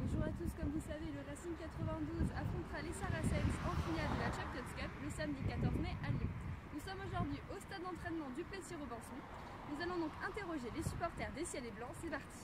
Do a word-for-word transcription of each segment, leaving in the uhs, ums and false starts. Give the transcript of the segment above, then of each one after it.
Bonjour à tous, comme vous savez, le Racing quatre-vingt-douze affrontera les Saracens en finale de la Champions Cup le samedi quatorze mai à Lyon. Nous sommes aujourd'hui au stade d'entraînement du Plessis-Robinson. Nous allons donc interroger les supporters des Ciels et Blancs. C'est parti.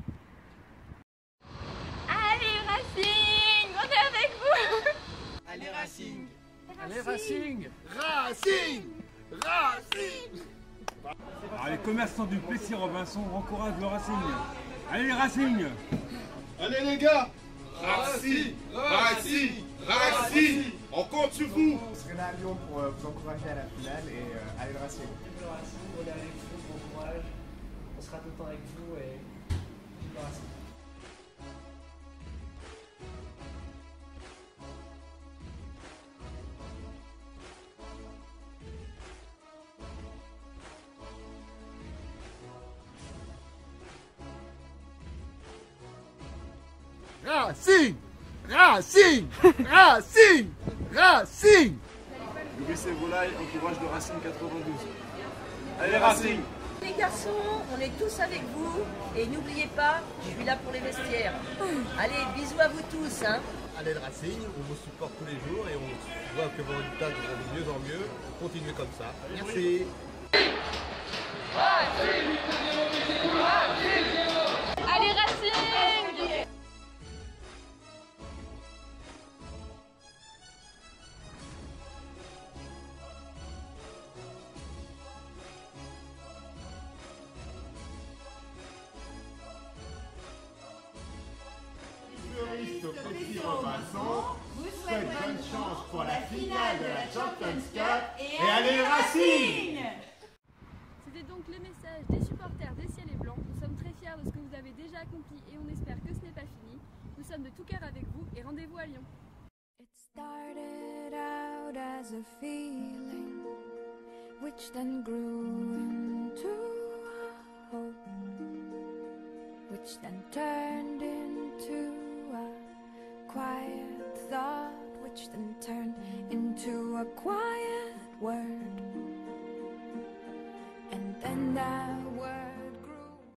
Allez Racing, on est avec vous. Allez Racing. Allez Racing. Racing. Racing. Alors, les commerçants du Plessis-Robinson encouragent le Racing. Allez Racing. Allez les gars. Racing. Racing. Racing. On compte sur vous. On serait là à Lyon pour euh, vous encourager à la finale et euh, allez le Racing. Le Racing, on est avec vous, bon courage. On sera tout le temps avec vous et vive le Racing. Racing. Racing. Racing. Racing. Le B C Volaille encourage le Racing quatre-vingt-douze. Allez Racing. Les garçons, on est tous avec vous et n'oubliez pas, je suis là pour les vestiaires. Allez, bisous à vous tous. Hein. Allez le Racing, on vous supporte tous les jours et on voit que vos résultats vont de mieux en mieux. Continuez comme ça. Merci. Allez Racing. Au Plessis-Robinson, vous souhaite bonne chance pour la finale de la Champions Cup et allez Racing. C'était donc le message des supporters des Ciels et Blancs. Nous sommes très fiers de ce que vous avez déjà accompli et on espère que ce n'est pas fini. Nous sommes de tout cœur avec vous et rendez-vous à Lyon. It started out as a feeling, which then grew into a hope, which then turned into a quiet thought, which then turned into a quiet word, and then that